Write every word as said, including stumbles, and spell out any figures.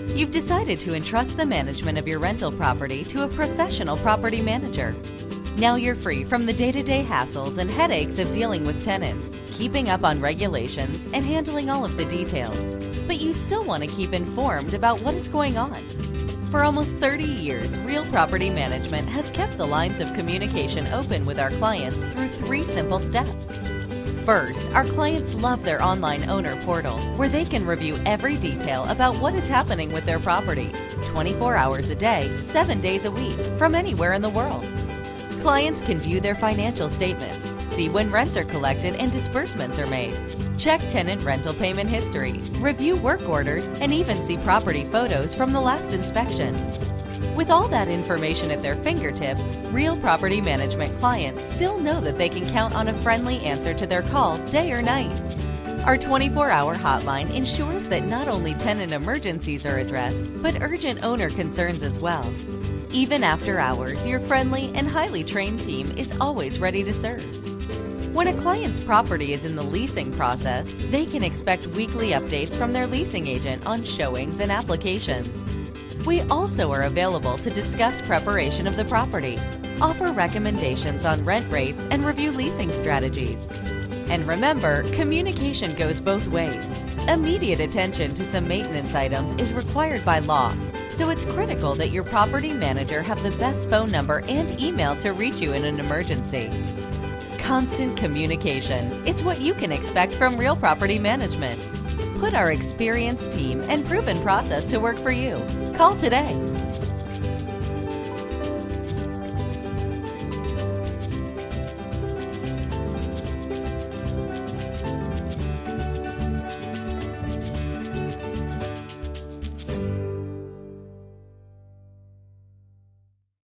You've decided to entrust the management of your rental property to a professional property manager. Now you're free from the day-to-day hassles and headaches of dealing with tenants, keeping up on regulations, and handling all of the details. But you still want to keep informed about what is going on. For almost thirty years, Real Property Management has kept the lines of communication open with our clients through three simple steps. First, our clients love their online owner portal, where they can review every detail about what is happening with their property, twenty-four hours a day, seven days a week, from anywhere in the world. Clients can view their financial statements, see when rents are collected and disbursements are made, check tenant rental payment history, review work orders, and even see property photos from the last inspection. With all that information at their fingertips, Real Property Management clients still know that they can count on a friendly answer to their call day or night. Our twenty-four hour hotline ensures that not only tenant emergencies are addressed, but urgent owner concerns as well. Even after hours, your friendly and highly trained team is always ready to serve. When a client's property is in the leasing process, they can expect weekly updates from their leasing agent on showings and applications. We also are available to discuss preparation of the property, offer recommendations on rent rates, and review leasing strategies. And remember, communication goes both ways. Immediate attention to some maintenance items is required by law, so it's critical that your property manager have the best phone number and email to reach you in an emergency. Constant communication. It's what you can expect from Real Property Management. Put our experienced team and proven process to work for you. Call today.